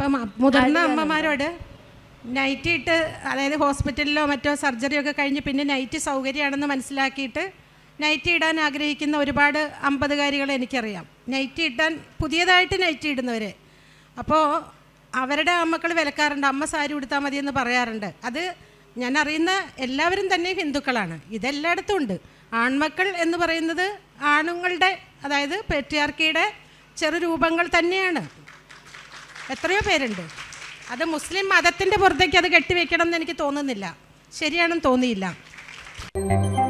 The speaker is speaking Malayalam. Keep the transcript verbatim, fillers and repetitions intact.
അപ്പം മുതിർന്ന അമ്മമാരോട് നൈറ്റ് ഇട്ട്, അതായത് ഹോസ്പിറ്റലിലോ മറ്റോ സർജറിയോ ഒക്കെ കഴിഞ്ഞ് പിന്നെ നൈറ്റ് സൗകര്യമാണെന്ന് മനസ്സിലാക്കിയിട്ട് നൈറ്റ് ഇടാൻ ആഗ്രഹിക്കുന്ന ഒരുപാട് അമ്പതുകാരികളെ എനിക്കറിയാം. നൈറ്റ് ഇടാൻ പുതിയതായിട്ട് നൈറ്റ് ഇടുന്നവർ. അപ്പോൾ അവരുടെ അമ്മക്കൾ വിലക്കാറുണ്ട്, അമ്മ സാരി ഉടുത്താൽ മതിയെന്ന് പറയാറുണ്ട്. അത് ഞാൻ അറിയുന്ന എല്ലാവരും തന്നെ ഹിന്ദുക്കളാണ്. ഇതെല്ലായിടത്തും ഉണ്ട്. ആൺമക്കൾ എന്ന് പറയുന്നത് ആണുങ്ങളുടെ, അതായത് പെട്രിയാർക്കിയുടെ ചെറുരൂപങ്ങൾ തന്നെയാണ്. എത്രയോ പേരുണ്ട്. അത് മുസ്ലിം മതത്തിൻ്റെ പുറത്തേക്ക് അത് കെട്ടിവെക്കണം എന്ന് എനിക്ക് തോന്നുന്നില്ല. ശരിയാണെന്ന് തോന്നിയില്ല.